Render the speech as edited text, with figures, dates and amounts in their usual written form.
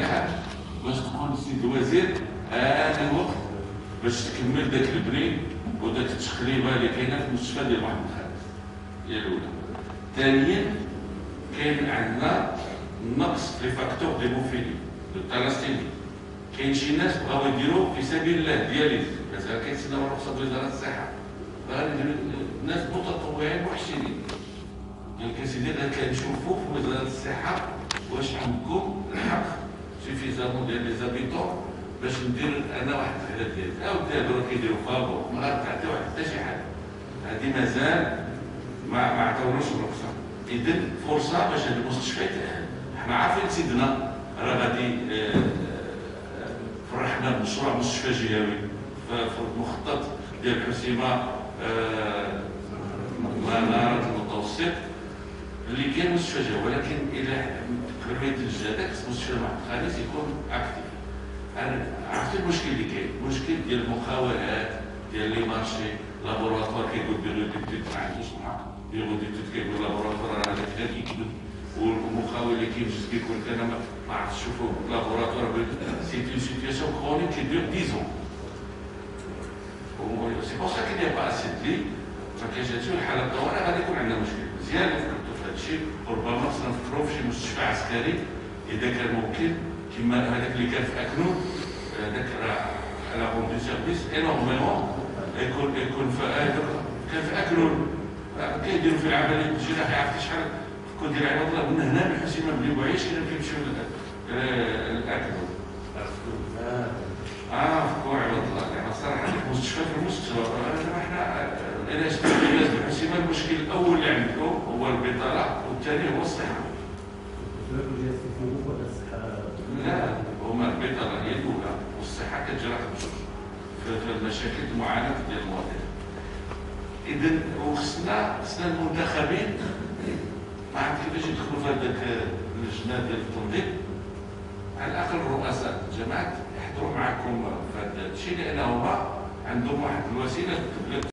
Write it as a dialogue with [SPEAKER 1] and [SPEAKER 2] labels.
[SPEAKER 1] حاجه باش تكون السيد الوزير هذا الوقت باش تكمل ذاك البني وداك التقليبه اللي كاينه في المستشفى ديال محمد خامس. هي الاولى. ثانيا كاين عندنا نقص في فاكتور ديموفيلي دو تالاسيمي. كاين شي ناس بغاو يديروا في سبيل الله دياليز مازال كيتسناو رخصه وزاره الصحه. الناس متطوعين محسنين قال لك سيدي غير كنشوفوا في وزاره الصحه واش عندكم الحق سوفيزامون ديال لي زابيتون باش ندير انا واحد الحاله ديالي او دابا راه كيديروا فابور ما غاتعطيو حتى شي حاجه. هذه مازال ما عطاوناش الرخصه. اذا فرصه باش هاد المستشفيات حنا عارفين سيدنا راه غادي فرحنا بمشروع مستشفى جهوي في المخطط ديال الحسيمه منار المتوسط اللي كاين مستشفى جهوي، ولكن الى قبل ما يتنجى داك مستشفى محمد خامس يكون اكتيف. انا عرفت المشكل اللي كاين، المشكل ديال المخاولات ديال لي مارشي لابوراتوار كيقول بيرو ديتود ما عندوش الحق، بيرو ديتود كيقول لابوراتوار راه هذاك غير كيكذب، والمخاول اللي كيمشي كيقول لك انا ما عرفتش نشوفو لابوراتوار. سي اون سيتياسيون كرونيك كي دور 10 ans. سي بور سا كي ني با اسي دو لي، ما كاينش هادشي. الحاله الطوارئ غادي يكون عندنا مشكل. مزيان نفكروا في هادشي، وربما خصنا نفكروا في شي مستشفى عسكري اذا كان ممكن كما هذاك اللي كان في اكنون. هذاك راه على بون دو سيرفيس انورميمون يكون في كان في اكنون كيديروا في العمليه الجراحيه. عرفتي شحال كون ديال عباد الله من هنا من الحسيمه بلي بوعيش الى كيمشيو للاكنون. فكوا عباد الله يعني صراحه المستشفى في المستوى. حنا الا شفنا الناس بالحسيمه المشكل الاول اللي عندكم هو البطاله والثاني هو الصحه. لا هما البطاله هي الاولى والصحه كتجي رقم جوج في المشاكل المعاناه ديال المواطنين. اذا وخصنا المنتخبين ما عرفت كيفاش يدخلوا في هذاك اللجنه ديال التنظيم، على الاقل رؤساء الجماعات يحضروا معكم في هذا الشيء لان هما عندهم واحد الوسيله